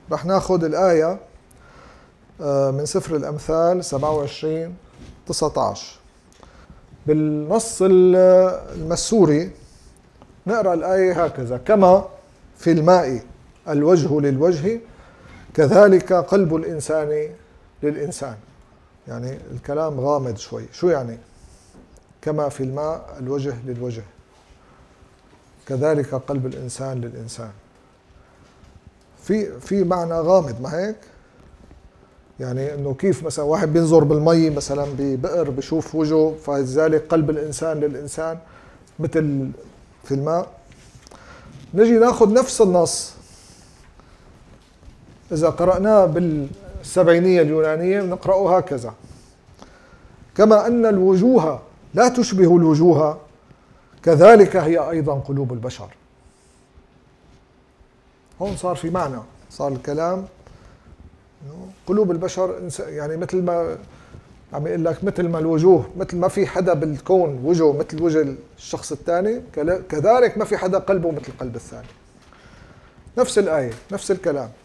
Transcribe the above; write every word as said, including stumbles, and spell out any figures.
رح ناخذ الآية من سفر الأمثال سبعة وعشرين تسعة عشر. بالنص المسوري نقرأ الآية هكذا: كما في الماء الوجه للوجه كذلك قلب الإنسان للإنسان. يعني الكلام غامض شوي. شو يعني كما في الماء الوجه للوجه كذلك قلب الإنسان للإنسان؟ في في معنى غامض، ما هيك؟ يعني انه كيف مثلا واحد بينظر بالمي مثلا ببئر بشوف وجهه فلذلك قلب الإنسان للإنسان مثل في الماء. نجي ناخذ نفس النص إذا قرأناه بالسبعينية اليونانية نقرأه هكذا: كما أن الوجوه لا تشبه الوجوه كذلك هي أيضا قلوب البشر. هون صار في معنى، صار الكلام قلوب البشر يعني مثل ما عم يقول لك مثل ما الوجوه، مثل ما في حدا بالكون وجهه مثل وجه الشخص الثاني كذلك ما في حدا قلبه مثل قلب الثاني. نفس الآية نفس الكلام.